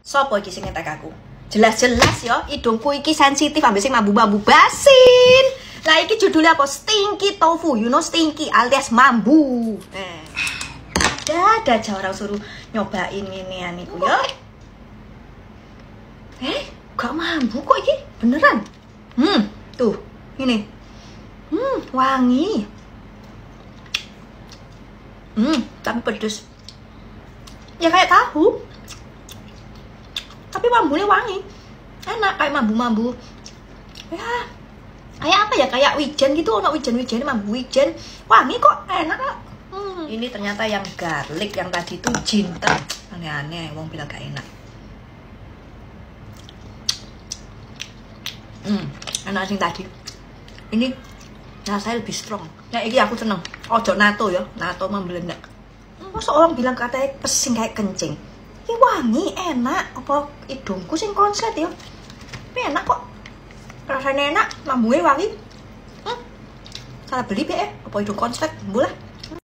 Sopo iki sing ngetek aku? Jelas-jelas ya hidungku iki sensitif ambek sing mambu-mambu basin. Lah iki judulnya apa? Stinky tofu, you know stinky alias mambu. Ada aja orang suruh nyobain ini aniku ya. Gak mambu kok iki, beneran. Tuh, ini. Wangi. Tapi pedes. Ya kayak tahu. Tapi mambunya wangi. Enak kayak mambu-mambu. Ya, kayak apa ya? Kayak wijen gitu, ono wijen-wijen, mambu wijen. Wangi kok, enak kok. Ini ternyata yang garlic, yang tadi itu jinten. Aneh-aneh, wong bilang gak enak. Enak sing tadi. Ini rasanya lebih strong. Nah, ini aku seneng. Ojo nato ya, nato membeledak. Masa orang bilang katanya pesing kayak kencing. Ini wangi, enak. Apa hidungku sing konslet ya? Tapi enak kok. Rasanya enak, mambunya wangi. Salah beli be, apa hidung konslet, boleh.